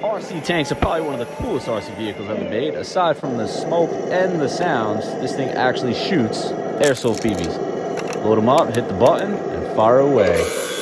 RC tanks are probably one of the coolest RC vehicles ever made. Aside from the smoke and the sounds, this thing actually shoots airsoft BBs. Load them up, hit the button, and fire away.